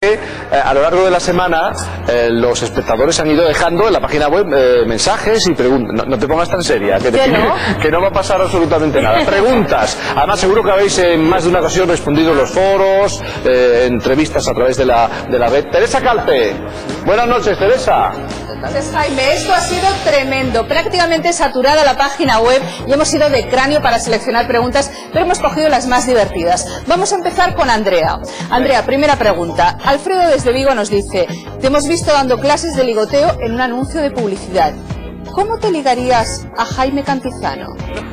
A lo largo de la semana los espectadores han ido dejando en la página web mensajes y preguntas. No te pongas tan seria, que no va a pasar absolutamente nada. Preguntas. Además seguro que habéis en más de una ocasión respondido en los foros, entrevistas a través de la red. Teresa Calpe. Buenas noches, Teresa. Entonces, Jaime, esto ha sido tremendo, prácticamente saturada la página web y hemos ido de cráneo para seleccionar preguntas, pero hemos cogido las más divertidas. Vamos a empezar con Andrea. Andrea, primera pregunta. Alfredo desde Vigo nos dice: te hemos visto dando clases de ligoteo en un anuncio de publicidad. ¿Cómo te ligarías a Jaime Cantizano?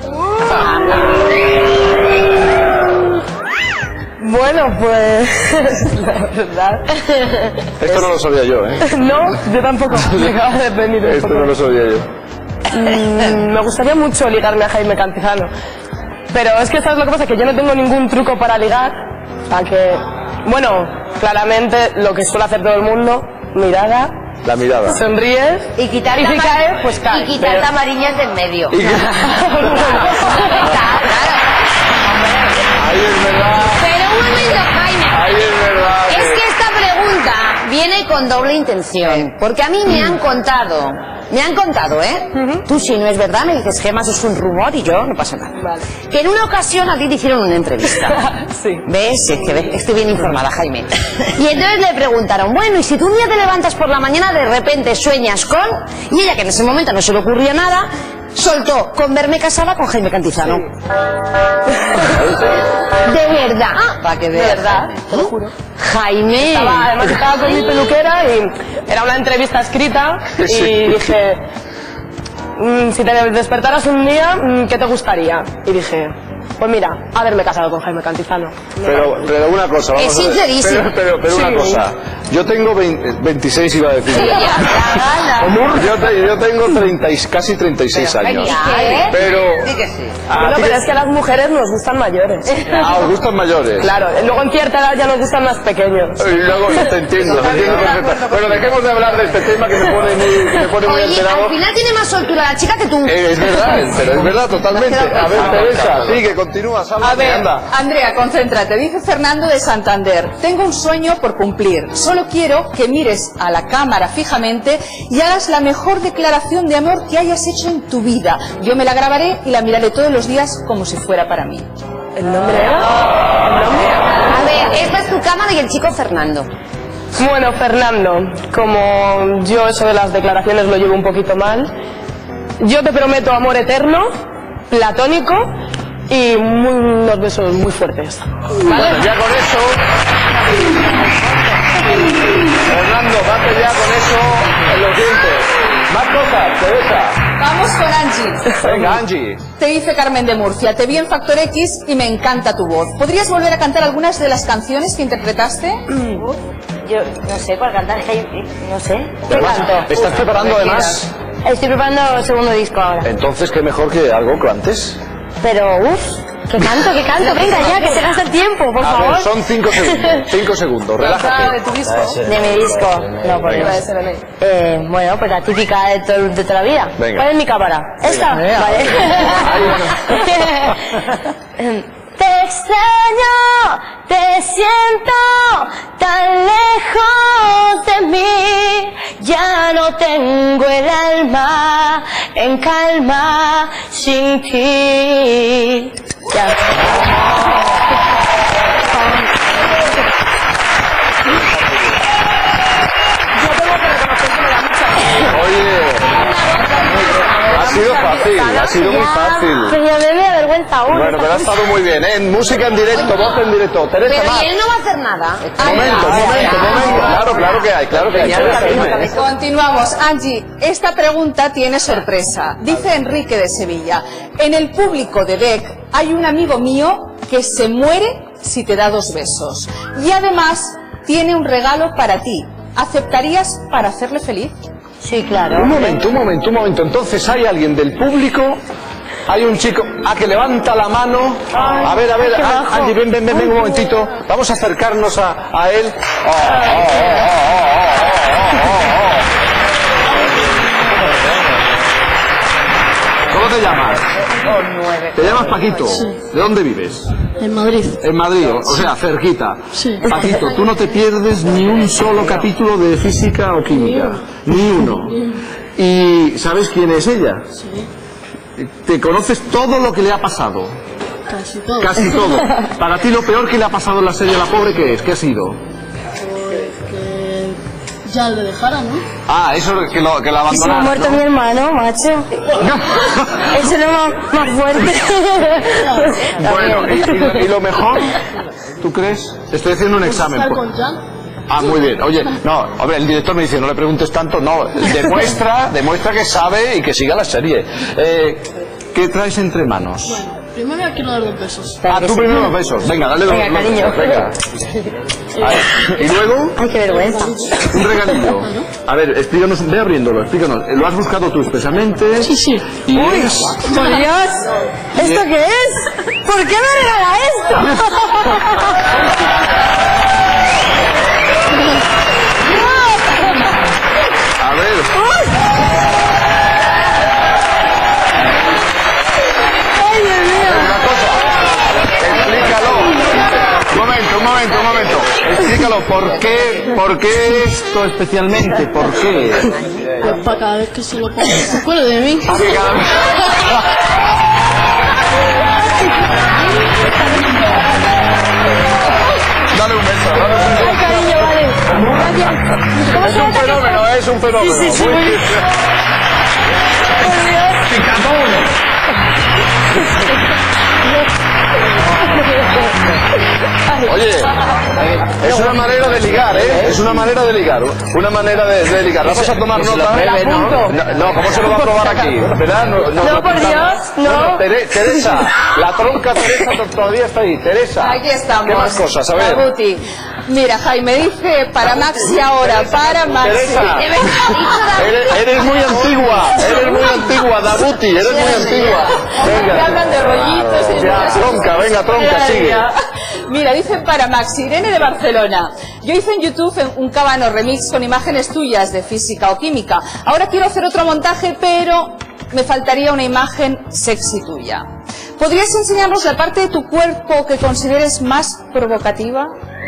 Bueno, pues la verdad. Esto no lo sabía yo, ¿eh? No, yo tampoco. Me acaba de venir Esto no lo sabía yo. Me gustaría mucho ligarme a Jaime Cantizano. Pero es que sabes lo que pasa, que yo no tengo ningún truco para ligar. O sea que, bueno, claramente lo que suele hacer todo el mundo, mirada. La mirada. Sonríes y quitar y si cae, pues cae. Y quitar tamariñas del medio. Ahí es verdad. Pero un momento, Jaime. Ahí es verdad. Es que esta pregunta viene con doble intención. Porque a mí me han contado, tú si no es verdad me dices, Gemma, eso es un rumor y yo no pasa nada. Vale. Que en una ocasión a ti te hicieron una entrevista. Sí. ¿Ves? Es que estoy bien informada, Jaime. Y entonces le preguntaron, bueno, y si tú un día te levantas por la mañana, de repente sueñas con... Y ella, que en ese momento no se le ocurría nada, soltó con verme casada con Jaime Cantizano. De verdad. Para que veas. De verdad, te lo juro. Jaime. Además estaba con mi peluquera y era una entrevista escrita y dije, si te despertaras un día, ¿qué te gustaría? Y dije, pues mira, haberme casado con Jaime Cantizano. Pero una cosa, vamos es a ver. sincerísimo. Pero una cosa. Yo tengo 26, iba a decir. Sí, yo tengo casi 36 años. Pero... Sí que sí. Bueno, pero es que a las mujeres nos gustan mayores. ¿Os gustan mayores? Claro, luego en cierta edad ya nos gustan más pequeños. Y luego te entiendo perfectamente. Bueno, dejemos de hablar de este tema que me pone muy alterado. Al final tiene más soltura la chica que tú. Es verdad, pero es verdad totalmente. A ver, Teresa, sigue, continúa, salva. A ver, Andrea, concéntrate. Dice Fernando de Santander: tengo un sueño por cumplir. Solo quiero que mires a la cámara fijamente y hagas la mejor declaración de amor que hayas hecho en tu vida. Yo me la grabaré y la miraré todos los días como si fuera para mí. ¿El nombre era? A ver, esta es tu cámara y el chico Fernando. Bueno, Fernando, como yo eso de las declaraciones lo llevo un poquito mal, yo te prometo amor eterno, platónico y unos besos muy fuertes. ¿Vale? Bueno, ya con eso... Fernando, date ya con eso en los dientes. Más cosas, Teresa. Vamos con Angie. Venga, Angie. Te dice Carmen de Murcia: te vi en Factor X y me encanta tu voz. ¿Podrías volver a cantar algunas de las canciones que interpretaste? Yo no sé cuál cantar, no sé. ¿Qué canto? ¿Estás preparando además? Estoy preparando el segundo disco ahora. Entonces, ¿qué mejor que algo que antes? Pero, ¿qué canto? Venga ya, que se gasta el tiempo, por favor. A ver, son 5 segundos. 5 segundos, relájate. ¿De tu disco? De mi disco. No, por Dios. Bueno, pues la típica de toda la vida. Venga. ¿Cuál es mi cámara? ¿Esta? Vale. Te extraño, te siento tan lejos de mí. Ya no tengo el alma en calma sin ti. Ya. Oye, ha sido muy fácil. Pero ya me da vergüenza aún. Bueno, pero ha estado muy bien, ¿eh? Música en directo, voz en directo. Teresa, Pero más. y él no va a hacer nada. Momento. Claro que hay. Continuamos. Angie, esta pregunta tiene sorpresa. Dice Enrique de Sevilla: en el público de Beck hay un amigo mío que se muere si te da 2 besos. Y además tiene un regalo para ti. ¿Aceptarías para hacerle feliz? Sí, claro. Un momento. Entonces, ¿hay alguien del público? Hay un chico que levanta la mano. A ver, Angie, ven un momentito. Vamos a acercarnos a él. ¿Cómo te llamas? ¿Te llamas Paquito? ¿De dónde vives? En Madrid. En Madrid, o sea, cerquita. Sí. Paquito, tú no te pierdes ni un solo capítulo de física o química. Ni uno. ¿Y sabes quién es ella? Sí. ¿Te conoces todo lo que le ha pasado? Casi todo. Casi todo. Para ti lo peor que le ha pasado en la serie a la pobre, ¿qué es? ¿Qué ha sido? Que ya le dejara, ¿no? Ah, eso que la Se me ha abandonaron, muerto ¿no? mi hermano, macho. Eso es más fuerte. Bueno, ¿y lo mejor? ¿Tú crees? Estoy haciendo un examen. Estar con Jan. Ah, muy bien. Oye, no, hombre, el director me dice, no le preguntes tanto, no, demuestra que sabe y que siga la serie. ¿Qué traes entre manos? Bueno, primero quiero dar 2 besos. Ah, tú primero los besos. Venga, dale dos Venga, besos. cariño. Venga. Y luego, Ay, qué vergüenza. un regalillo. A ver, explícanos, ve abriéndolo, explícanos. ¿Lo has buscado tú expresamente? Sí, sí. Y es... Por Dios, ¿esto qué es? ¿Por qué me regala esto? A ver... Ay, Dios mío. Una cosa, explícalo. Un momento. Explícalo, ¿por qué esto especialmente? ¿Por qué? Pues para cada vez que se lo ponga se acuerde de mí. Porque cada vez... Dale un beso, dale un beso. Ay, cariño, vale. Gracias. Es un fenómeno, es un fenómeno. Sí, sí, Muy sí. bien. Oye, es una manera de ligar, ¿eh? Es una manera de ligar. Una manera de ligar. ¿Vamos a tomar nota? No, ¿cómo se lo va a probar aquí? ¿Verdad? No, por Dios, no. Bueno, Teresa, la tronca Teresa todavía está ahí. Teresa. Aquí estamos. ¿Qué más cosas? A ver. Dabuti. Mira, Jaime dice para Maxi ahora, para Maxi. Teresa, eres muy antigua, Dabuti, eres muy antigua. Me hablan de rollitos y Ya, tronca, venga, sigue. Mira, dice para Maxi, Irene de Barcelona. Yo hice en YouTube un Cábano remix con imágenes tuyas de física o química. Ahora quiero hacer otro montaje, pero me faltaría una imagen sexy tuya. ¿Podrías enseñarnos la parte de tu cuerpo que consideres más provocativa?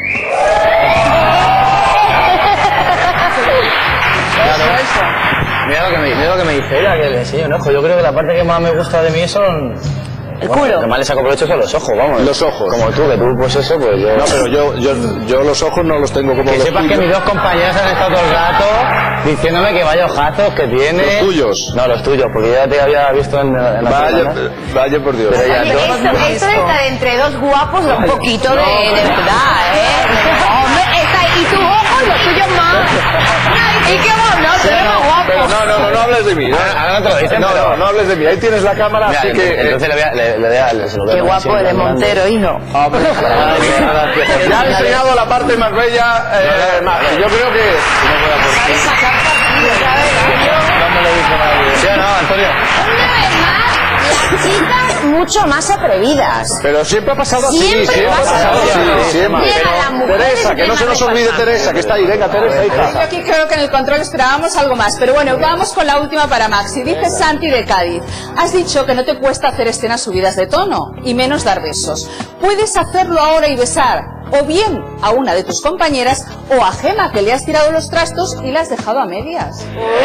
Mira lo que me dice ella, que le enseño un ojo. Yo creo que la parte que más me gusta de mí son... El culo. Lo que más le saco provecho son los ojos, vamos. Los ojos. Como tú, que tú pues eso, pues yo... No, pero yo los ojos no los tengo como Que los sepas que tuyos. mis dos compañeras han estado todo el rato diciéndome que vaya ojazos que tiene... ¿Los tuyos? No, los tuyos, porque yo ya te había visto en la Vaya por Dios. Pero ya Oye, no. esto de estar entre dos guapos da un poquito de verdad, ¿eh? Hombre, y tus ojos, los tuyos más. ¿Y qué vos? No, tú eres más guapo. Pero no hables de mí. Ahora no te lo dicen, pero... No hables de mí. Ahí tienes la cámara, Mira, así que... entonces se lo voy a Qué poner guapo siempre eres, en grande. Montero, hijo. Ya he enseñado la parte más bella, Maxi. Yo creo que... ¿Sí o no, Antonio? Las chicas mucho más atrevidas. Pero siempre ha pasado así. Siempre pasa así. Siempre. Llega la mujer Teresa, que no se nos olvide Teresa, que está ahí. Venga, Teresa, Yo hija. aquí creo que en el control esperábamos algo más, pero bueno, vamos con la última para Maxi. Dice Santi de Cádiz, has dicho que no te cuesta hacer escenas subidas de tono, y menos dar besos. Puedes hacerlo ahora y besar, o bien a una de tus compañeras, o a Gema, que le has tirado los trastos y la has dejado a medias.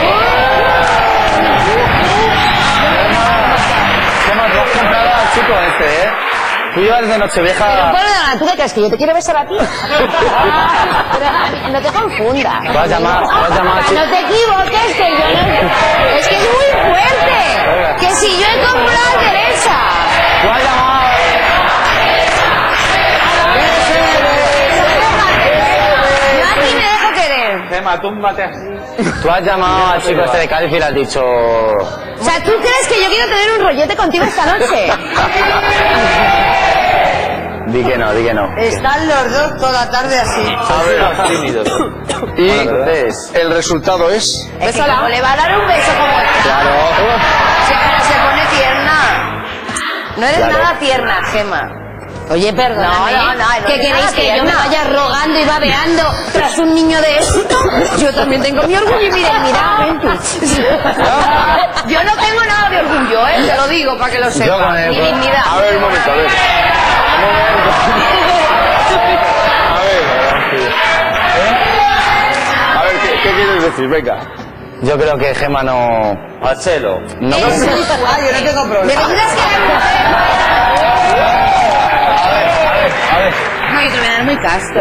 ¿Cómo has comprado al chico este, Tú llevas de Nochevieja... Bueno, ¿tú qué crees? ¿Que yo te quiero besar a ti? Pero no te confundas. Vas a llamar No te equivoques, que yo no... Es que es muy fuerte. Que si yo he comprado a Teresa. Tú has llamado... Yo aquí me dejo querer. Gema, túmbate así. Tú has llamado al chico este de Cádiz y le has dicho... O sea, ¿tú crees que yo quiero tener un rollete contigo esta noche? Di que no. Están los dos toda la tarde así. A ver, y el resultado es... Es que como le va a dar un beso como esta. Claro. Si ahora se pone tierna. No eres nada tierna, Gema. Oye, perdóname, ¿qué queréis que yo me vaya rogando y babeando tras un niño de éxito? Yo también tengo mi orgullo y mirad. Yo no tengo nada de orgullo, te lo digo para que lo sepas. Mi dignidad. A ver, un momento, a ver. A ver, ¿qué quieres decir? Venga. Yo creo que Gemma no... Marcelo. No. Yo no tengo problema. ¿Me dices que A ver. no, que te voy a dar muy casto.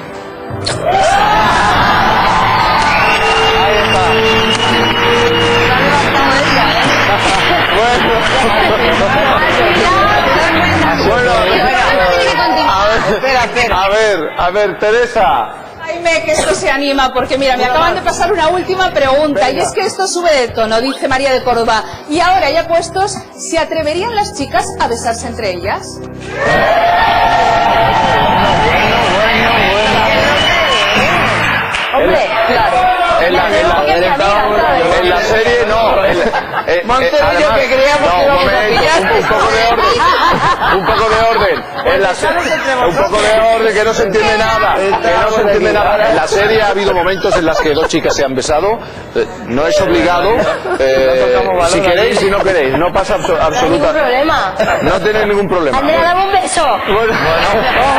Ahí está. Bueno, a ver, Teresa. Jaime, que esto se anima, porque mira, me acaban de pasar una última pregunta. Venga. Y es que esto sube de tono, dice María de Córdoba. Y ahora, ya puestos, ¿se atreverían las chicas a besarse entre ellas? Hombre, claro. En la serie no. Montevideo, que creíamos que íbamos a pillar. Un poco de orden. Un poco de orden, que no se entiende nada. En la serie ha habido momentos en los que dos chicas se han besado. No es obligado. Si queréis y no queréis. No pasa absolutamente. No hay ningún problema. No tenéis ningún problema. Andrea, dame un beso. Bueno.